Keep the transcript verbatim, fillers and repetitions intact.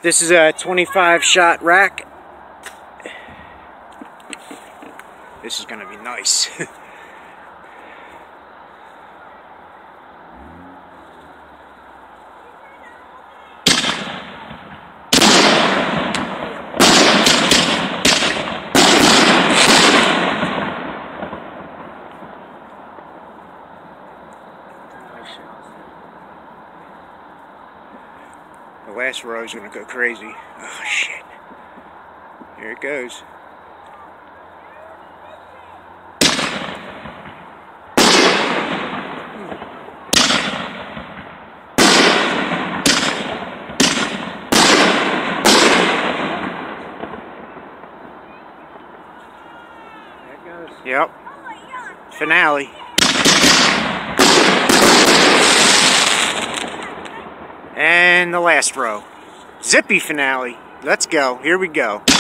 This is a twenty-five shot rack. This is gonna be nice. The last row is going to go crazy. Oh shit. Here it goes. There it goes. Yep. Finale. And the last row. Zippy finale. Let's go. Here we go.